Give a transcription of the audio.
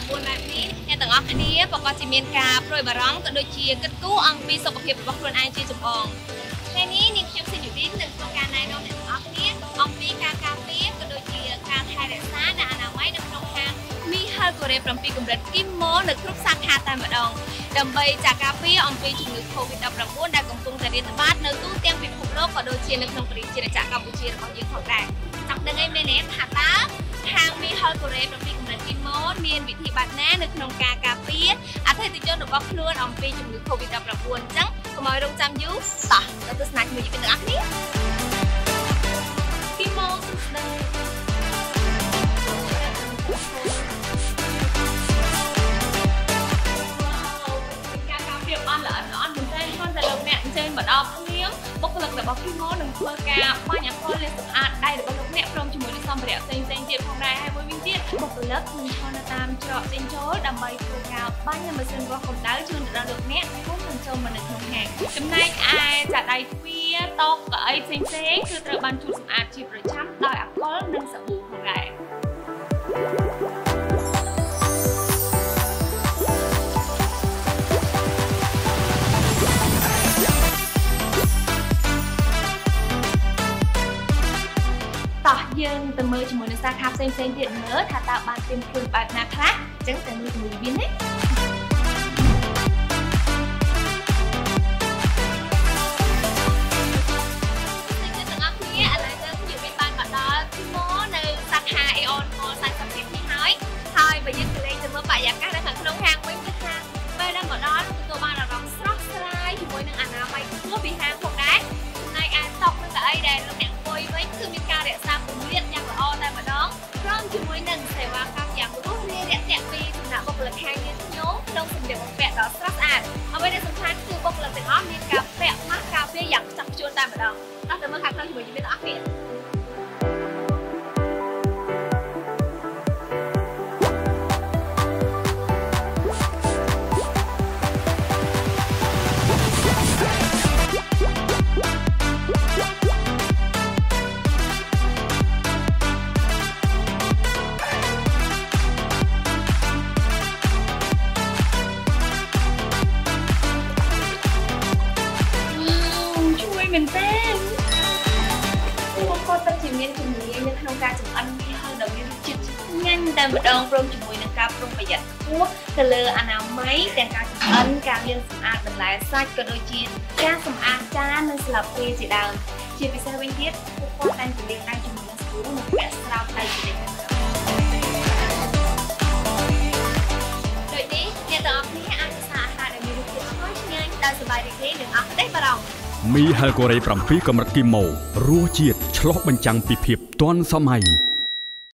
9แบบนี้អ្នកទាំងអស់គ្នាប្រកបជាមានការព្រួយបារម្ភក៏ដូចជាគិតគូរអំពីសុខភាពរបស់ខ្លួនឯងជាចម្បងថ្ងៃនេះនាងខ្ញុំស៊ីជីវិននឹងធ្វើការណែនាំអ្នកទាំងអស់គ្នាអំពីការការពារក៏ដូចជាការថែរក្សានៅអនាម័យនៅក្នុងហាងមីហលកូរ៉េ7កម្រិតគីម៉ូនៅគ្រប់សាខាតែម្ដងដើម្បីចាក់ការពារអំពីជំងឺ COVID-19 ដែលកំពុងតែរាតត្បាតនៅទូទាំងពិភពលោកក៏ដូចជានៅក្នុងប្រជាជាតិកម្ពុជារបស់យើងផងដែរចង់ដឹងអីមែនទេថាតើហាងមីហលកូរ៉េ7កម្រិតគីម៉ូមានវិធីបែបណានៅក្នុងការការពារអតិថិជនរបស់ខ្លួនអំពីជំងឺ COVID-19 អញ្ចឹងកុំឲ្យរងចាំយូរតោះទៅទស្សនាជាមួយយើងទាំងអស់គ្នាគីម៉ូសួស្ដីអនឡាញអនមែនទេគាត់តែលោកអ្នកអញ្ជើញមកដល់ភ្លាមបុគ្គលិករបស់គីម៉ូនឹងធ្វើការបាញ់អង្កលលាងសម្អាតដៃរបស់លោកអ្នកព្រមជាមួយនឹងសម្ភារៈផ្សេងៗទៀតផងដែរហើយមួយវិញទៀតបុគ្គលិកនឹងឈរនៅតាមច្រកចេញចូលដើម្បីធ្វើការបាញ់ម៉ាស៊ីនវាស់កម្ដៅជូនទៅដល់លោកអ្នកមុននឹងចូលមកនៅក្នុងហាងចំណែកឯចាដៃទ្វារតកកៅអីផ្សេងៗគឺត្រូវបានជូតសម្អាតជាប្រចាំដោយអង្កលនិងសាប៊ូផងដែរយើងទៅមើលជាមួយនឹងសាខាផ្សេងៗទៀតមើលថាតើបានត្រៀមខ្លួនបែបណាខ្លះអញ្ចឹងទៅមើលជាមួយវិញណាហើយបើយើងទៅលេងទៅមើលបរិយាកាសនៅខាងក្នុងហាងវិញគឺថាពេលដែលមកដល់ទទួលបានអារម្មណ៍ស្រស់ស្រាយជាមួយនឹងអនាម័យខ្ពស់ពីហាងផងដែរហើយអាចតក់នឹងតែអីដែលលោកអ្នកអង្គុយវិញគឺមានការរក្សាពម្លាតយ៉ាងល្អតែម្ដងព្រមជាមួយនឹងសេវាកម្មយ៉ាងរួសរាយរាក់ទាក់ពីសំណាក់បុគ្គលិកហាងយើងខ្ញុំក្នុងសម្ភារបំពាក់ដ៏ស្រស់ស្អាតអ្វីដែលសំខាន់គឺបុគ្គលិកទាំងអស់មានការពាក់ម៉ាស់ការពារយ៉ាងខ្ជាប់ខ្ជួនតែម្ដងដល់ទៅមើលខាងក្នុងជាមួយយើងទាំងអស់គ្នាមែនទេពួកគាត់ពិតជាមានជំនាញនៅក្នុងការចម្អិនមីហលដែលមានរសជាតិឆ្ងាញ់តែម្ដងព្រមជាមួយនឹងការប្រុងប្រយ័ត្នខ្ពស់ទៅលើអនាម័យទាំងការចម្អិនការលាងសម្អាតបន្លែសាច់ក៏ដូចជាការសម្អាតចាននិងស្លាបព្រាជាដើមជាពិសេសវិញទៀតពួកគាត់តែងតែលាងដៃជាមួយនឹងសាប៊ូនិងពាក់ស្រោមដៃជានិច្ចដូចនេះអ្នកទាំងអស់គ្នាអាចពិសាអាហារដែលមានរសជាតិឆ្ងាញ់ឆ្ងាញ់ដោយសប្បាយរីករាយនិងអត់ទេបារម្ភមីហលកូរ៉េ7កម្រិតគីម៉ូរសជាតិឆ្លុះបញ្ចាំងពីភាពទាន់សម័យ